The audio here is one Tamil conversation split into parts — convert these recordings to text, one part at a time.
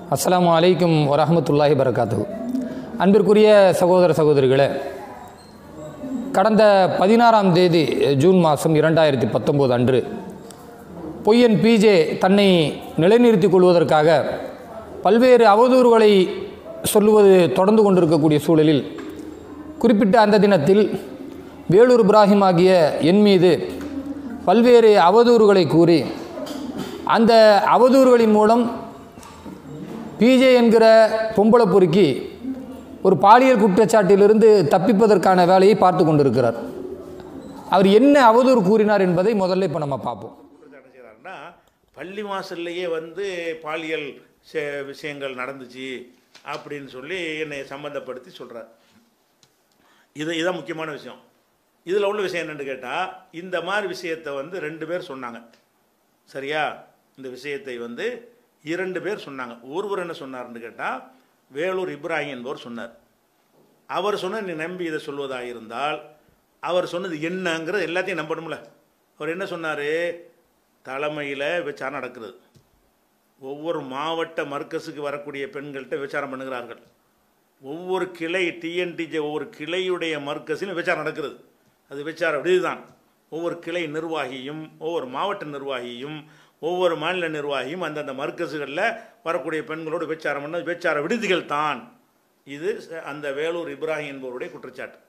அஸ்ஸலாமு அலைக்கும் வரஹ்மத்துல்லாஹி வரகாத்துஹு. அன்பிற்குரிய சகோதர சகோதரிகளே, கடந்த 16ஆம் தேதி ஜூன் மாதம் 2019 அன்று பொய்யன் பிஜே தன்னை நிலைநிறுத்திக் கொள்வதற்காக பல்வேறு அவதூறுகளை சொல்லுவது தொடர்ந்து கொண்டிருக்கக்கூடிய சூழலில், குறிப்பிட்ட அந்த தினத்தில் வேலூர் இப்ராஹிம் ஆகிய என் மீது பல்வேறு அவதூறுகளை கூறி, அந்த அவதூறுகளின் மூலம் பிஜே என்கிற பொம்பளை பொறுக்கி ஒரு பாலியல் குற்றச்சாட்டிலிருந்து தப்பிப்பதற்கான வேலையை பார்த்து கொண்டிருக்கிறார். அவர் என்ன அவதூறு கூறினார் என்பதை முதல்ல இப்போ நம்ம பார்ப்போம். குற்றச்சாட்டு செய்கிறாருன்னா, பள்ளி வாசல்லையே பாலியல் விஷயங்கள் நடந்துச்சு அப்படின்னு சொல்லி என்னை சம்மந்தப்படுத்தி சொல்கிறார். இதுதான் முக்கியமான விஷயம். இதில் உள்ள விஷயம் என்னென்னு கேட்டால், இந்த மாதிரி விஷயத்தை 2 பேர் சொன்னாங்க. சரியா? இந்த விஷயத்தை 2 பேர் சொன்னாங்க. ஒருவர் என்ன சொன்னார்னு கேட்டால், வேலூர் இப்ராஹிம் என்பவர் சொன்னார். அவர் சொன்ன நீ நம்பி இதை சொல்வதாக இருந்தால், அவர் சொன்னது என்னங்கிறது எல்லாத்தையும் நம்பணும்ல. அவர் என்ன சொன்னார்? தலைமையில் விசாரணை நடக்கிறது. ஒவ்வொரு மாவட்ட மர்க்கஸுக்கு வரக்கூடிய பெண்கள்கிட்ட விசாரணை பண்ணுகிறார்கள். ஒவ்வொரு கிளை டிஎன்டிஜே ஒவ்வொரு கிளையுடைய மர்க்கஸிலும் விசாரணை நடக்கிறது. அது விசாரணை விடுதிதான். ஒவ்வொரு கிளை நிர்வாகியும் ஒவ்வொரு மாவட்ட நிர்வாகியும் ஒவ்வொரு மாநில நிர்வாகியும் அந்தந்த மர்க்கஸுகளில் வரக்கூடிய பெண்களோடு விசாரம் பண்ண விசார விடுதிகள் தான். இது அந்த வேலூர் இப்ராஹிம் என்பவருடைய குற்றச்சாட்டு.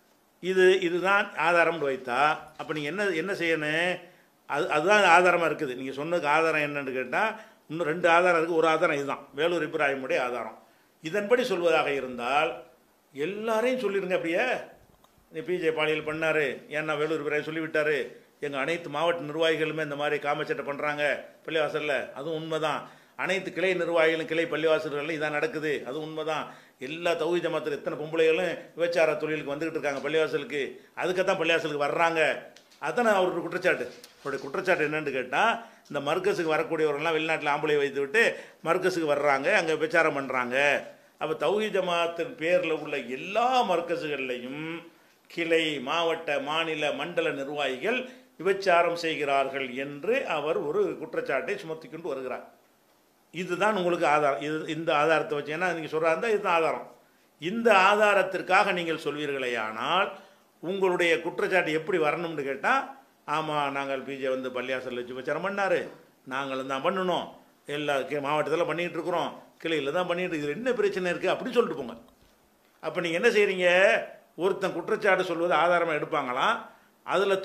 இதுதான் ஆதாரம் வைத்தா, அப்போ நீங்கள் என்ன செய்யணும்? அதுதான் ஆதாரமாக இருக்குது. நீங்கள் சொன்னதுக்கு ஆதாரம் என்னன்னு கேட்டால், இன்னும் 2 ஆதாரம் இருக்குது. ஒரு ஆதாரம் இதுதான், வேலூர் இப்ராஹிமுடைய ஆதாரம். இதன்படி சொல்வதாக இருந்தால் எல்லாரையும் சொல்லிடுங்க. அப்படியே பிஜே பாலியல் பண்ணார், ஏன்னா வேலூர் இப்ராஹிம் சொல்லிவிட்டார், எங்கள் அனைத்து மாவட்ட நிர்வாகிகளுமே இந்த மாதிரி காமச்சட்டை பண்ணுறாங்க பள்ளிவாசலில், அதுவும் உண்மை தான். அனைத்து கிளை நிர்வாகிகளும் கிளை பள்ளிவாசல்களில் இதான் நடக்குது, அதுவும் உண்மை தான். எல்லா தௌஹீத் ஜமாத்தில் எத்தனை பொம்பளைகளும் விபச்சார தொழிலுக்கு வந்துக்கிட்டு இருக்காங்க பள்ளிவாசலுக்கு, அதுக்கத்தான் பள்ளிவாசலுக்கு வர்றாங்க. அதான் அவருடைய குற்றச்சாட்டு. அவருடைய குற்றச்சாட்டு என்னென்னு கேட்டால், இந்த மர்க்கஸுக்கு வரக்கூடியவர்கள்லாம் வெளிநாட்டில் ஆம்பளை வைத்து விட்டு மர்க்கஸுக்கு வர்றாங்க, அங்கே விபச்சாரம் பண்ணுறாங்க. அப்போ தௌஹீத் ஜமாத்தின் பேரில் உள்ள எல்லா மர்க்கஸுகள்லையும் கிளை மாவட்ட மாநில மண்டல நிர்வாகிகள் விபச்சாரம் செய்கிறார்கள் என்று அவர் ஒரு குற்றச்சாட்டை சுமத்தி கொண்டு வருகிறார். இதுதான் உங்களுக்கு ஆதாரம். இந்த ஆதாரத்தை வச்சு, ஏன்னா நீங்கள் சொல்கிறாருந்தா இதுதான் ஆதாரம். இந்த ஆதாரத்திற்காக நீங்கள் சொல்வீர்களே, ஆனால் உங்களுடைய குற்றச்சாட்டு எப்படி வரணும்னு கேட்டால், ஆமாம் நாங்கள் பிஜே பள்ளியாசலில் வச்சு விபச்சாரம் பண்ணார், நாங்களும் தான் பண்ணணும், எல்லா மாவட்டத்தில் பண்ணிகிட்டு இருக்கிறோம், கிளையில் தான் பண்ணிட்டு, இதில் என்ன பிரச்சனை இருக்குது அப்படி சொல்லிட்டு போங்க. அப்போ நீங்கள் என்ன செய்கிறீங்க? ஒருத்தன் குற்றச்சாட்டு சொல்வது ஆதாரமாக எடுப்பாங்களாம், அதில்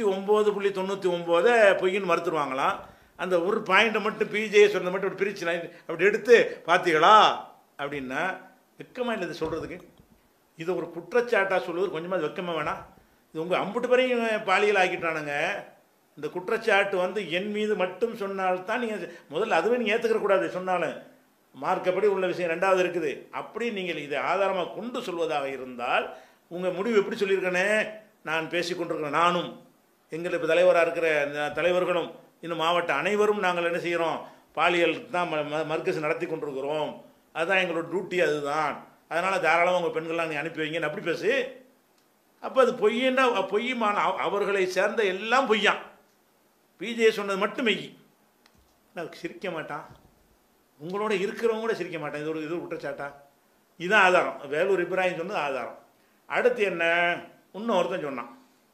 99.99 பொய்ன்னு மறுத்துருவாங்களாம். அந்த ஒரு பாயிண்ட்டை மட்டும் பிஜே சொன்னதை மட்டும் அப்படி பிரிச்சு அப்படி எடுத்து பார்த்தீங்களா அப்படின்னா வெக்கமாக இல்லை இது சொல்கிறதுக்கு. இது ஒரு குற்றச்சாட்டாக சொல்வது கொஞ்சமாக வெக்கமாக வேணாம்? இது உங்கள் அம்புட்டு பேரையும் பாலியல் ஆக்கிட்டானுங்க. இந்த குற்றச்சாட்டு என் மீது மட்டும் சொன்னால்தான் நீங்கள் முதல்ல அதுவே நீங்கள் ஏற்றுக்கக்கூடாது. சொன்னாலும் மார்க்கப்படி உள்ள விஷயம் 2வது இருக்குது. அப்படி நீங்கள் இதை ஆதாரமாக கொண்டு சொல்வதாக இருந்தால் உங்கள் முடிவு எப்படி சொல்லியிருக்கேனே, நான் பேசி கொண்டிருக்கிறேன், நானும் எங்கள் இப்போ தலைவராக இருக்கிற தலைவர்களும் இன்னும் மாவட்ட அனைவரும் நாங்கள் என்ன செய்கிறோம்? பாலியல் தான் மர்க்கஸ் நடத்தி கொண்டிருக்கிறோம், அதுதான் எங்களோட டியூட்டி, அதுதான். அதனால் தாராளமாக உங்கள் பெண்கள்லாம் நீ அனுப்பி வைங்கன்னு அப்படி பேசு. அப்போ அது பொய்யண்டா பொய்யுமான அவர்களை சேர்ந்த எல்லாம் பொய்யான். பிஜே சொன்னது மட்டும் மெய். நான் சிரிக்க மாட்டான், உங்களோட இருக்கிறவங்க கூட சிரிக்க மாட்டேன். இது ஒரு குற்றச்சாட்டா? இதுதான் ஆதாரம். வேலூர் இப்ராஹிம் சொன்னது ஆதாரம். அடுத்து என்ன? இன்னும் ஒருத்தன் சொன்னான்.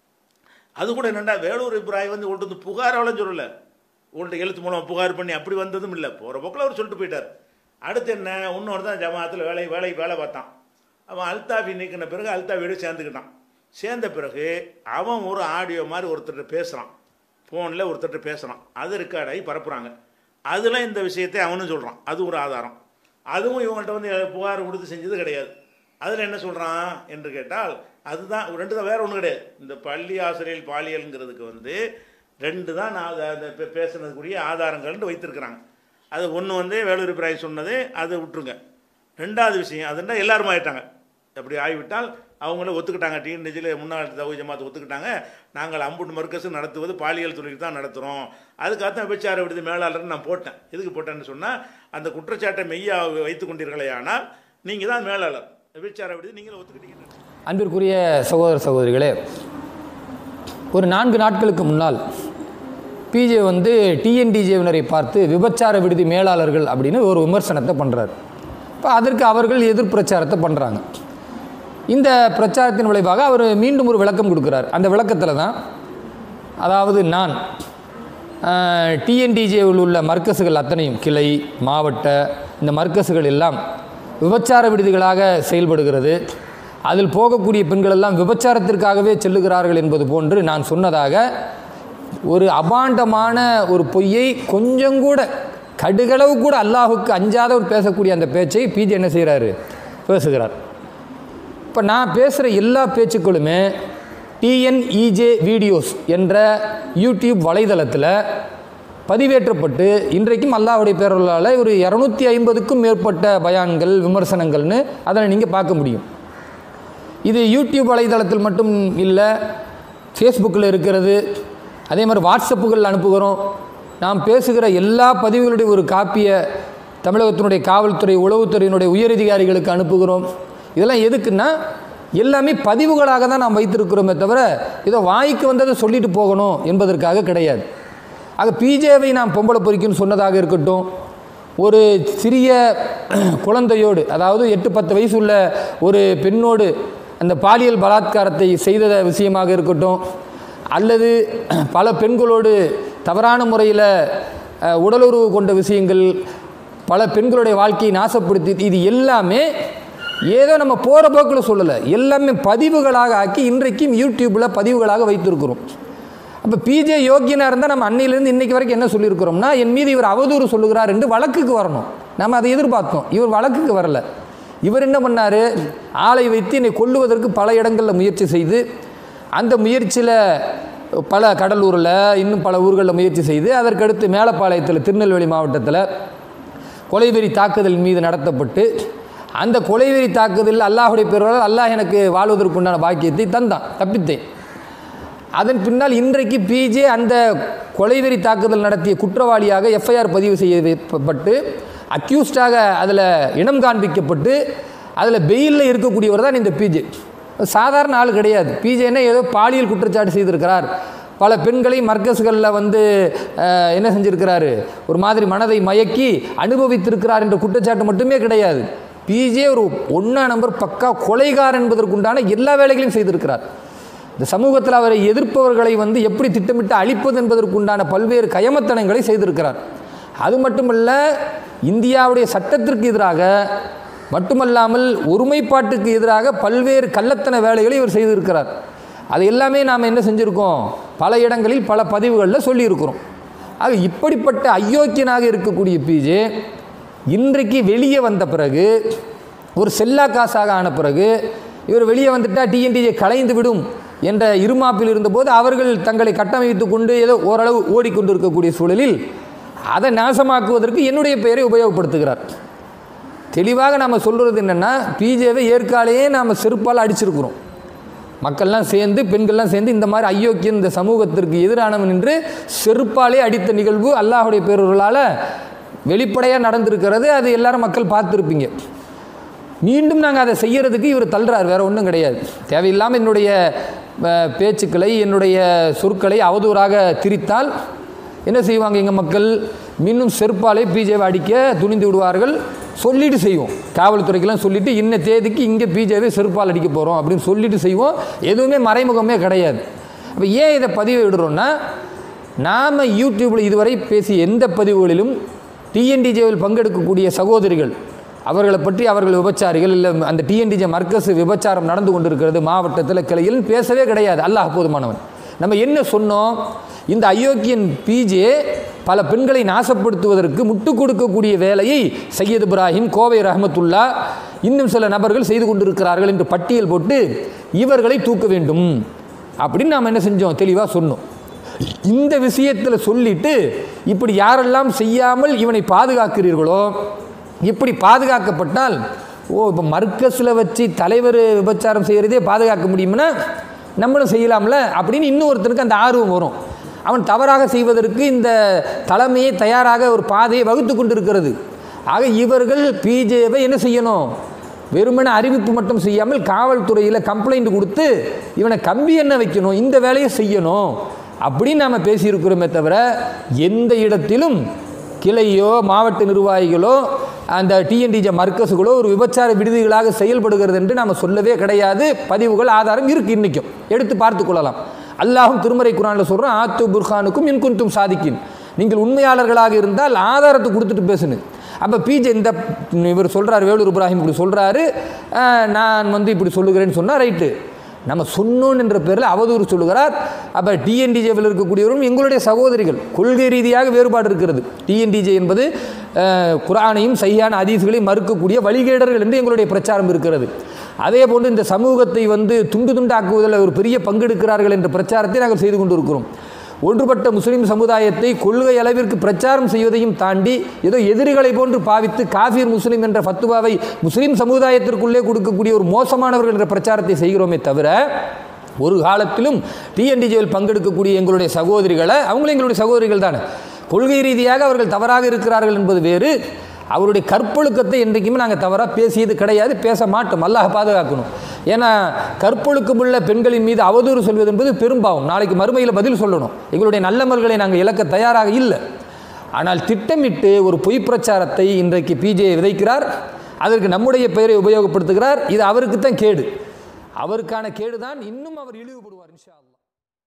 அது கூட என்னென்னா, வேலூர் இப்ராஹிம் உங்கள்கிட்ட புகாராலும் சொல்லலை, உங்கள்கிட்ட எழுத்து மூலம் புகார் பண்ணி அப்படி வந்ததும் இல்லை, போகிற போக்கில் அவர் சொல்லிட்டு போயிட்டார். அடுத்து என்ன? இன்னொருத்தான் ஜமாத்தில் வேலை பார்த்தான். அவன் அல்தாஃபி நீக்கின பிறகு அல்தாஃபியோடு சேர்ந்துக்கிட்டான். சேர்ந்த பிறகு அவன் ஒரு ஆடியோ மாதிரி ஒருத்தர்கிட்ட பேசுகிறான், ஃபோனில் ஒருத்தர்கிட்ட பேசுகிறான், அது ரெக்கார்டாகி பரப்புகிறாங்க. அதில் இந்த விஷயத்தை அவனும் சொல்கிறான், அது ஒரு ஆதாரம். அதுவும் இவங்கள்ட்ட புகார் கொடுத்து செஞ்சது கிடையாது. அதில் என்ன சொல்கிறான் என்று கேட்டால், அதுதான் 2 தான், வேறு ஒன்றும் கிடையாது. இந்த பள்ளி ஆசிரியர் பாலியலுங்கிறதுக்கு 2 தான் நான் அந்த பேசுனதுக்குரிய ஆதாரங்கள்னு வைத்திருக்கிறாங்க. அது ஒன்று வேலூர் இப்ராஹிம் சொன்னது, அதை விட்டுருங்க. 2வது விஷயம் அதுன்னா எல்லாரும் ஆகிட்டாங்க. அப்படி ஆகிவிட்டால் அவங்கள ஒத்துக்கிட்டாங்க. டிஎன்டிஜியில் முன்னாள் தௌஹீத் ஜமாத் ஒத்துக்கிட்டாங்க, நாங்கள் அம்புட்டு மர்க்கஸ் நடத்துவது பாலியல் தொழில் தான் நடத்துகிறோம், அதுக்காகத்தான் விபச்சார விடுதி மேலாளர்னு நான் போட்டேன். எதுக்கு போட்டேன்னு சொன்னால், அந்த குற்றச்சாட்டை மெய்யாக வைத்து கொண்டீர்களே, ஆனால் நீங்கள் தான் மேலாளர், விபச்சார விடுதி நீங்களும் ஒத்துக்கிட்டீங்க. அன்பிற்குரிய சகோதர சகோதரிகளே, ஒரு 4 நாட்களுக்கு முன்னால் பிஜே வந்து டிஎன்டிஜேவினரை பார்த்து விபச்சார விடுதி மேலாளர்கள் அப்படின்னு ஒரு விமர்சனத்தை பண்ணுறார். இப்போ அதற்கு அவர்கள் எதிர் பிரச்சாரத்தை பண்ணுறாங்க. இந்த பிரச்சாரத்தின் விளைவாக அவர் மீண்டும் ஒரு விளக்கம் கொடுக்குறார். அந்த விளக்கத்தில் தான், அதாவது நான் டிஎன்டிஜேவில் உள்ள மர்க்கஸுகள் அத்தனையும், கிளை, மாவட்ட, இந்த மர்க்கஸுகள் எல்லாம் விபச்சார விடுதிகளாக செயல்படுகிறது, அதில் போகக்கூடிய பெண்கள் எல்லாம் விபச்சாரத்திற்காகவே செல்லுகிறார்கள் என்பது போன்று நான் சொன்னதாக ஒரு அபாண்டமான ஒரு பொய்யை கொஞ்சம் கூட கடுகளவு கூட அல்லாஹுக்கு அஞ்சாதவர் பேசக்கூடிய அந்த பேச்சை பிஜே என்ன செய்கிறாரு, பேசுகிறார். இப்போ நான் பேசுகிற எல்லா பேச்சுக்களுமே டிஎன்இஜே வீடியோஸ் என்ற யூடியூப் வலைதளத்தில் பதிவேற்றப்பட்டு இன்றைக்கும் அல்லாஹ்வுடைய பேரருளால் ஒரு 250க்கும் மேற்பட்ட பயான்கள், விமர்சனங்கள்னு அதை நீங்கள் பார்க்க முடியும். இது யூடியூப் வலைதளத்தில் மட்டும் இல்லை, ஃபேஸ்புக்கில் இருக்கிறது, அதே மாதிரி வாட்ஸ்அப்புகள் அனுப்புகிறோம். நாம் பேசுகிற எல்லா பதிவுகளுடைய ஒரு காப்பியை தமிழகத்தினுடைய காவல்துறை, உளவுத்துறையினுடைய உயரதிகாரிகளுக்கு அனுப்புகிறோம். இதெல்லாம் எதுக்குன்னா, எல்லாமே பதிவுகளாக தான் நாம் வைத்திருக்கிறோமே தவிர இதை வாய்க்கு வந்ததை சொல்லிட்டு போகணும் என்பதற்காக கிடையாது. ஆக பிஜேவை நாம் பொம்பளை பொறிக்குன்னு சொன்னதாக இருக்கட்டும், ஒரு சிறிய குழந்தையோடு, அதாவது 8-10 வயசு உள்ள ஒரு பெண்ணோடு அந்த பாலியல் பலாத்காரத்தை செய்த விஷயமாக இருக்கட்டும், அல்லது பல பெண்களோடு தவறான முறையில் உடலுறவு கொண்ட விஷயங்கள், பல பெண்களுடைய வாழ்க்கையை நாசப்படுத்தி, இது எல்லாமே ஏதோ நம்ம போகிற போக்கில் சொல்லலை, எல்லாமே பதிவுகளாக ஆக்கி இன்றைக்கும் யூடியூப்பில் பதிவுகளாக வைத்திருக்கிறோம். அப்போ பிஜே யோக்கியனாக இருந்தால் நம்ம அன்னையிலேருந்து இன்றைக்கு வரைக்கும் என்ன சொல்லியிருக்கிறோம்னா, என் மீது இவர் அவதூறு சொல்லுகிறார் என்று வழக்குக்கு வரணும். நம்ம அதை எதிர்பார்த்தோம். இவர் வழக்குக்கு வரலை. இவர் என்ன பண்ணார், ஆளை வைத்து என்னை கொல்லுவதற்கு பல இடங்களில் முயற்சி செய்து, அந்த முயற்சியில் பல கடலூரில், இன்னும் பல ஊர்களில் முயற்சி செய்து, அதற்கடுத்து மேலப்பாளையத்தில், திருநெல்வேலி மாவட்டத்தில் கொலைவெறி தாக்குதல் மீது நடத்தப்பட்டு, அந்த கொலைவெறி தாக்குதலில் அல்லாஹுடைய பேரால் அல்லாஹ் எனக்கு வாழ்வதற்குண்டான பாக்கியத்தை தந்தான், தப்பித்தேன். அதன் பின்னால் இன்றைக்கு பிஜே அந்த கொலைவெறி தாக்குதல் நடத்திய குற்றவாளியாக எஃப்ஐஆர் பதிவு செய்யப்பட்டு, அக்யூஸ்டாக அதில் இனம் காண்பிக்கப்பட்டு, அதில் பெயிலில் இருக்கக்கூடியவர் தான் இந்த பிஜே. சாதாரண ஆள் கிடையாது. பிஜேன்னா ஏதோ பாலியல் குற்றச்சாட்டு செய்திருக்கிறார், பல பெண்களை மர்க்கஸ்களில் வந்து என்ன செஞ்சுருக்கிறாரு, ஒரு மாதிரி மனதை மயக்கி அனுபவித்திருக்கிறார் என்ற குற்றச்சாட்டு மட்டுமே கிடையாது. பிஜே ஒரு 1 நம்பர் பக்கா கொலைகார் என்பதற்குண்டான எல்லா வேலைகளையும் செய்திருக்கிறார். இந்த சமூகத்தில் அவரை எதிர்ப்பவர்களை வந்து எப்படி திட்டமிட்டு அழிப்பது என்பதற்குண்டான பல்வேறு கயமத்தனங்களை செய்திருக்கிறார். அது மட்டுமல்ல, இந்தியாவுடைய சட்டத்திற்கு எதிராக மட்டுமல்லாமல் ஒருமைப்பாட்டுக்கு எதிராக பல்வேறு கள்ளத்தன வேலைகளை இவர் செய்திருக்கிறார். அது எல்லாமே நாம் என்ன செஞ்சுருக்கோம், பல இடங்களில் பல பதிவுகளில் சொல்லியிருக்கிறோம். ஆக இப்படிப்பட்ட அயோக்கியனாக இருக்கக்கூடிய பிஜே இன்றைக்கு வெளியே வந்த பிறகு, ஒரு செல்லா காசாக ஆன பிறகு, இவர் வெளியே வந்துட்டால் டிஎன்டிஜே கலைந்து விடும் என்ற இருமாப்பில் இருந்தபோது அவர்கள் தங்களை கட்டமைத்து கொண்டு ஏதோ ஓரளவு ஓடிக்கொண்டு இருக்கக்கூடிய சூழலில் அதை நாசமாக்குவதற்கு என்னுடைய பெயரை உபயோகப்படுத்துகிறார். தெளிவாக நாம் சொல்கிறது என்னென்னா, பிஜேவை ஏற்காலேயே நாம் செருப்பால் அடிச்சிருக்கிறோம். மக்கள்லாம் சேர்ந்து, பெண்கள்லாம் சேர்ந்து இந்த மாதிரி அயோக்கியம், இந்த சமூகத்திற்கு எதிரானவன் என்று செருப்பாலே அடித்த நிகழ்வு அல்லாஹுடைய பேரர்களால் வெளிப்படையாக நடந்திருக்கிறது. அது எல்லாரும் மக்கள் பார்த்துருப்பீங்க. மீண்டும் நாங்கள் அதை செய்கிறதுக்கு இவர் தள்ளுறார், வேறு ஒன்றும் கிடையாது. தேவையில்லாமல் என்னுடைய பேச்சுக்களை, என்னுடைய சொற்களை அவதூறாக திரித்தால் என்ன செய்வாங்க எங்கள் மக்கள், மீண்டும் செருப்பாலே பிஜேவை அடிக்க துணிந்து விடுவார்கள். சொல்லிட்டு செய்வோம், காவல்துறைக்கெல்லாம் சொல்லிவிட்டு இன்ன தேதிக்கு இங்கே பிஜேவை செருப்பால் அடிக்க போகிறோம் அப்படின்னு சொல்லிட்டு செய்வோம். எதுவுமே மறைமுகமே கிடையாது. அப்போ ஏன் இதை பதிவு விடுறோன்னா, நாம் யூடியூப்பில் இதுவரை பேசிய எந்த பதிவுகளிலும் டிஎன்டிஜேவில் பங்கெடுக்கக்கூடிய சகோதரிகள், அவர்களை பற்றி அவர்கள் விபச்சாரிகள், இல்லை அந்த டிஎன்டிஜே மர்க்கஸ் விபச்சாரம் நடந்து கொண்டிருக்கிறது மாவட்டத்தில், கிளையில் பேசவே கிடையாது. அல்லாஹ் போதுமானவன். நம்ம என்ன சொன்னோம், இந்த அயோக்கியன் பிஜே பல பெண்களை நாசப்படுத்துவதற்கு முட்டு கொடுக்கக்கூடிய வேலையை சையத் இப்ராஹிம், கோவை ரஹமத்துல்லா, இன்னும் சில நபர்கள் செய்து கொண்டிருக்கிறார்கள் என்று பட்டியல் போட்டு இவர்களை தூக்க வேண்டும் அப்படின்னு நாம் என்ன செஞ்சோம், தெளிவாக சொன்னோம். இந்த விஷயத்தில் சொல்லிட்டு, இப்படி யாரெல்லாம் செய்யாமல் இவனை பாதுகாக்கிறீர்களோ, இப்படி பாதுகாக்கப்பட்டால், இப்போ மர்க்கஸில் வச்சு தலைவர் விபச்சாரம் செய்கிறதே பாதுகாக்க முடியும்னா நம்மளும் செய்யலாம்ல அப்படின்னு இன்னொருத்தருக்கு அந்த ஆர்வம் வரும். அவன் தவறாக செய்வதற்கு இந்த தலைமையை தயாராக ஒரு பாதையை வகுத்து கொண்டிருக்கிறது. ஆக இவர்கள் பிஜேவை என்ன செய்யணும், வெறுமனே அறிவிப்பு மட்டும் செய்யாமல் காவல்துறையில் கம்ப்ளைண்ட் கொடுத்து இவனை கம்பி என்ன வைக்கணும், இந்த வேலையை செய்யணும் அப்படின்னு நாம் பேசியிருக்கிறோமே தவிர எந்த இடத்திலும் கிளையோ மாவட்ட நிர்வாகிகளோ அந்த டிஎன்டிஜே மர்க்கஸுகளோ ஒரு விபச்சார விடுதிகளாக செயல்படுகிறது என்று நாம் சொல்லவே கிடையாது. பதிவுகள் ஆதாரம் இருக்குது, இன்றைக்கும் எடுத்து பார்த்து கொள்ளலாம். அல்லாஹும் திருமறை குர்ஆனில் சொல்கிறோம், ஆத்து புர்ஹானுக்கும் இன்குன்தும் சாதிக்கின், நீங்கள் உண்மையாளர்களாக இருந்தால் ஆதாரத்தை கொடுத்துட்டு பேசுன்னு. அப்போ பிஜே இந்த இவர் சொல்கிறார், வேலூர் இப்ராஹிம் இப்படி சொல்கிறாரு, நான் இப்படி சொல்லுகிறேன்னு சொன்னால் ரைட்டு, நம்ம சொன்னோன் என்ற பேரில் அவதூறு சொல்லுகிறார். அப்போ டிஎன்டிஜேவில் இருக்கக்கூடியவரும் எங்களுடைய சகோதரிகள், கொள்கை ரீதியாக வேறுபாடு இருக்கிறது. டிஎன்டிஜே என்பது குர்ஆனையும் சஹீஹான ஹதீஸ்களையும் மறுக்கக்கூடிய வழிகேடர்கள் என்று எங்களுடைய பிரச்சாரம் இருக்கிறது. அதே போன்று இந்த சமூகத்தை துண்டு துண்டாக்குவதில் ஒரு பெரிய பங்கெடுக்கிறார்கள் என்ற பிரச்சாரத்தை நாங்கள் செய்து கொண்டிருக்கிறோம். ஒன்றுபட்ட முஸ்லீம் சமுதாயத்தை கொள்கை அளவிற்கு பிரச்சாரம் செய்வதையும் தாண்டி ஏதோ எதிரிகளை போன்று பாவித்து காஃபிர் முஸ்லீம் என்ற ஃபத்துவாவை முஸ்லீம் சமுதாயத்திற்குள்ளே கொடுக்கக்கூடிய ஒரு மோசமானவர்கள் என்ற பிரச்சாரத்தை செய்கிறோமே தவிர ஒரு காலத்திலும் டிஎன்டிஜேவில் பங்கெடுக்கக்கூடிய எங்களுடைய சகோதரிகளை, அவங்களும் எங்களுடைய சகோதரிகள் தானே, கொள்கை ரீதியாக அவர்கள் தவறாக இருக்கிறார்கள் என்பது வேறு. அவருடைய கற்பொழுக்கத்தை என்றைக்குமே நாங்கள் தவறாக பேசியது கிடையாது, பேச மாட்டோம். அல்லாஹ் பாதுகாக்கணும். ஏன்னா கற்பொழுக்கமுள்ள பெண்களின் மீது அவதூறு சொல்வது என்பது பெரும்பாவம். நாளைக்கு மறுமையில் பதில் சொல்லணும். எங்களுடைய நல்லமல்களை நாங்கள் இழக்க தயாராக இல்லை. ஆனால் திட்டமிட்டு ஒரு பொய் பிரச்சாரத்தை இன்றைக்கு பிஜே விதைக்கிறார். அதற்கு நம்முடைய பெயரை உபயோகப்படுத்துகிறார். இது அவருக்கு தான் கேடு. அவருக்கான கேடு தான். இன்னும் அவர் இழிவுபடுவார் இன்ஷா அல்லாஹ்.